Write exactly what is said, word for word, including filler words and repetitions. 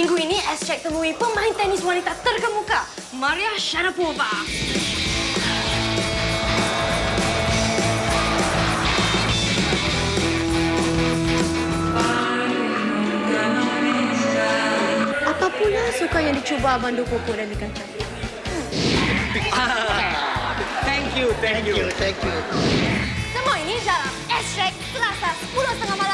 Minggu ini, S-Check temui pemain tenis wanita terkemuka, Maria Sharapova. Apa pula suka yang dicuba Abang Dukuku dan dikacau? Thank you, thank you, Thank you. Semua ini dalam S-Check Selasa sepuluh tiga puluh malam.